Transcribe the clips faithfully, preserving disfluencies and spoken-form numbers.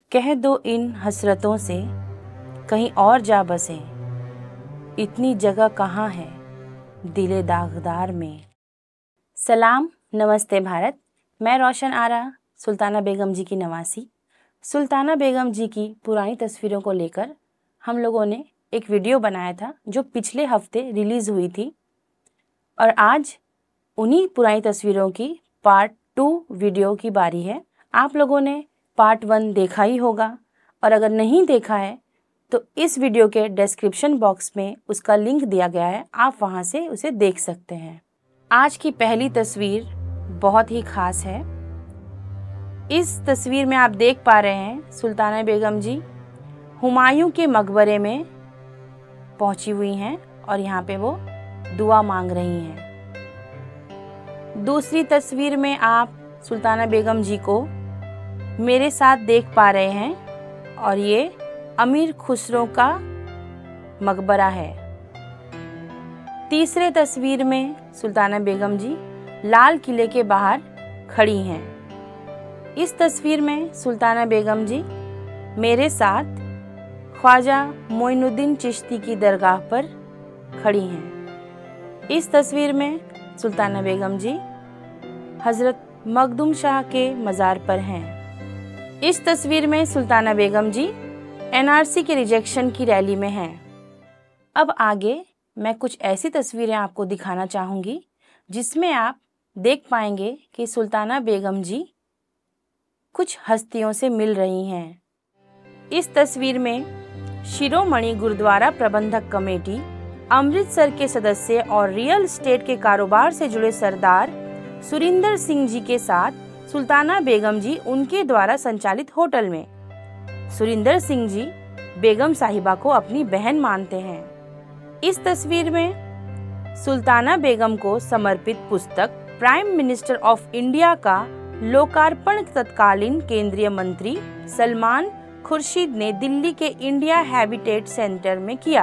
कह दो इन हसरतों से कहीं और जा बसे, इतनी जगह कहाँ है दिले दागदार में। सलाम, नमस्ते भारत। मैं रोशन आरा, सुल्ताना बेगम जी की नवासी। सुल्ताना बेगम जी की पुरानी तस्वीरों को लेकर हम लोगों ने एक वीडियो बनाया था जो पिछले हफ्ते रिलीज़ हुई थी, और आज उन्हीं पुरानी तस्वीरों की पार्ट टू वीडियो की बारी है। आप लोगों ने पार्ट वन देखा ही होगा, और अगर नहीं देखा है तो इस वीडियो के डिस्क्रिप्शन बॉक्स में उसका लिंक दिया गया है, आप वहां से उसे देख सकते हैं। आज की पहली तस्वीर बहुत ही खास है। इस तस्वीर में आप देख पा रहे हैं सुल्ताना बेगम जी हुमायूं के मकबरे में पहुंची हुई हैं और यहाँ पे वो दुआ मांग रही हैं। दूसरी तस्वीर में आप सुल्ताना बेगम जी को मेरे साथ देख पा रहे हैं और ये अमीर खुसरो का मकबरा है। तीसरे तस्वीर में सुल्ताना बेगम जी लाल किले के बाहर खड़ी हैं। इस तस्वीर में सुल्ताना बेगम जी मेरे साथ ख्वाजा मोइनुद्दीन चिश्ती की दरगाह पर खड़ी हैं। इस तस्वीर में सुल्ताना बेगम जी हजरत मखदूम शाह के मज़ार पर हैं। इस तस्वीर में Sultana Begum ji N R C के रिजेक्शन की रैली में हैं। अब आगे मैं कुछ ऐसी तस्वीरें आपको दिखाना चाहूँगी जिसमें आप देख पाएंगे कि सुल्ताना बेगम जी कुछ हस्तियों से मिल रही हैं। इस तस्वीर में शिरोमणि गुरुद्वारा प्रबंधक कमेटी, अमृतसर के सदस्य और रियल एस्टेट के कारोबार से जुड़े सरदार सुरिंदर सिंह जी के साथ सुल्ताना बेगम जी उनके द्वारा संचालित होटल में। सुरिंदर सिंह जी बेगम साहिबा को अपनी बहन मानते हैं। इस तस्वीर में सुल्ताना बेगम को समर्पित पुस्तक प्राइम मिनिस्टर ऑफ इंडिया का लोकार्पण तत्कालीन केंद्रीय मंत्री सलमान खुर्शीद ने दिल्ली के इंडिया हैबिटेट सेंटर में किया।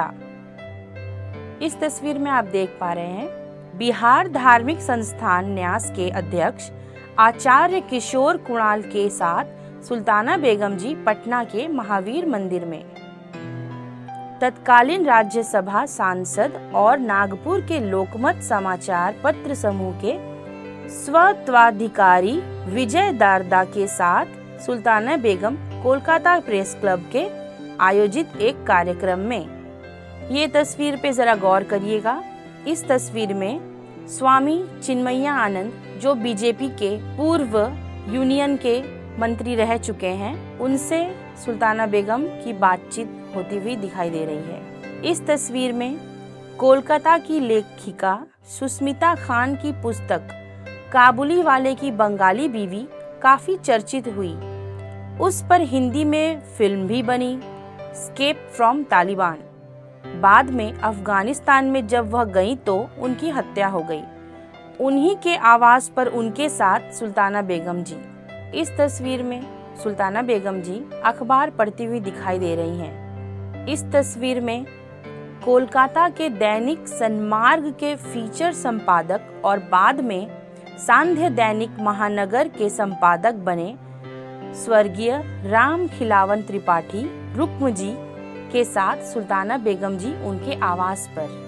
इस तस्वीर में आप देख पा रहे हैं बिहार धार्मिक संस्थान न्यास के अध्यक्ष आचार्य किशोर कुणाल के साथ सुल्ताना बेगम जी पटना के महावीर मंदिर में। तत्कालीन राज्यसभा सांसद और नागपुर के लोकमत समाचार पत्र समूह के स्वत्वाधिकारी विजय दारदा के साथ सुल्ताना बेगम कोलकाता प्रेस क्लब के आयोजित एक कार्यक्रम में। ये तस्वीर पे जरा गौर करिएगा। इस तस्वीर में स्वामी चिन्मया आनंद, जो बीजेपी के पूर्व यूनियन के मंत्री रह चुके हैं, उनसे सुल्ताना बेगम की बातचीत होती हुई दिखाई दे रही है। इस तस्वीर में कोलकाता की लेखिका सुस्मिता खान की पुस्तक काबुली वाले की बंगाली बीवी काफी चर्चित हुई। उस पर हिंदी में फिल्म भी बनी, एस्केप फ्रॉम तालिबान। बाद में अफगानिस्तान में जब वह गई तो उनकी हत्या हो गई। उन्हीं के आवास पर उनके साथ सुल्ताना बेगम जी। इस तस्वीर में सुल्ताना बेगम जी अखबार पढ़ती हुई दिखाई दे रही हैं। इस तस्वीर में कोलकाता के दैनिक सन्मार्ग के फीचर संपादक और बाद में सांध्य दैनिक महानगर के संपादक बने स्वर्गीय राम खिलावन त्रिपाठी रुक्म जी के साथ सुल्ताना बेगम जी उनके आवास पर।